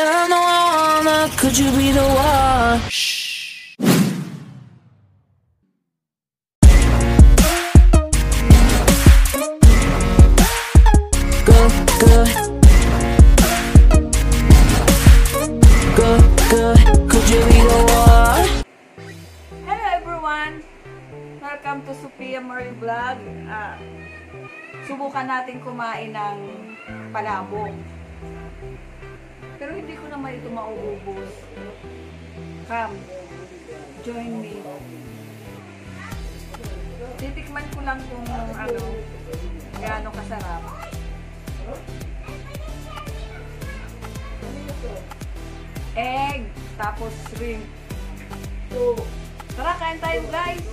I'm the one, could you be the one? Good, good. Good, good. Could you be the one? Hello everyone! Welcome to Sofia Marie Vlog. Subukan natin kumain ng palabok. Pero hindi ko naman ito mauubos. Come, join me. Titikman ko lang kung gaano kasarap. Egg, tapos shrimp. Tara, kain tayo guys!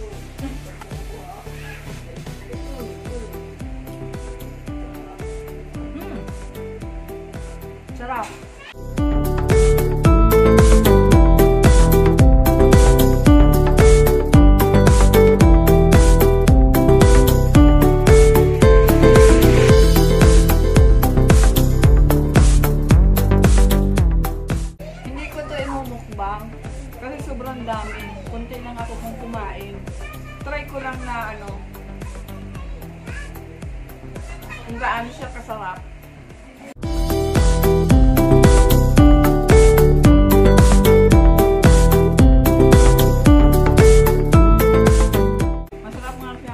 Sarap! Mukbang kasi sobrang dami. Kunti lang ako kung kumain. Try ko lang na kung gaano siya kasarap. Masarap nga siya.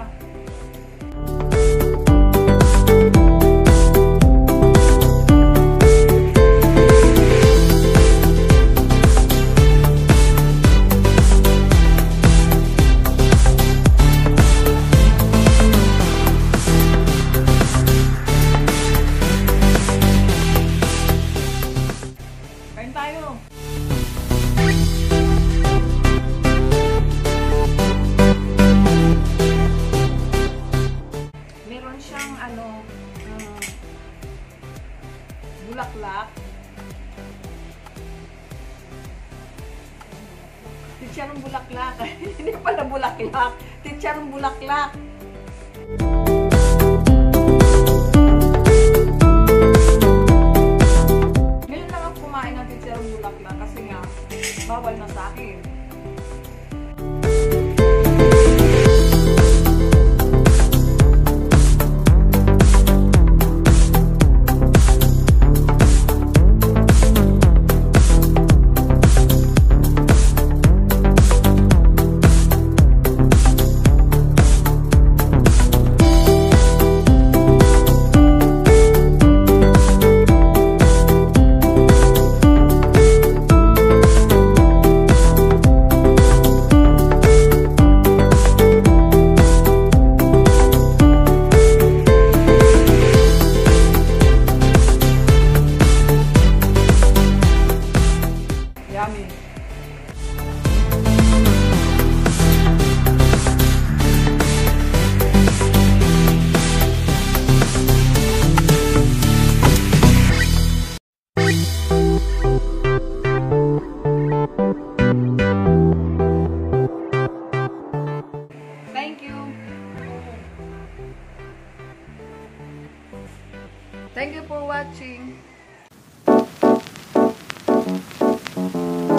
Meron siyang bulaklak. Titsarong bulaklak. Hindi pala bulaklak. Titsarong bulaklak. Ngayon lang ako kumain ng titsarong bulaklak kasi nga bawal na sa akin. Yummy. Thank you. Thank you for watching.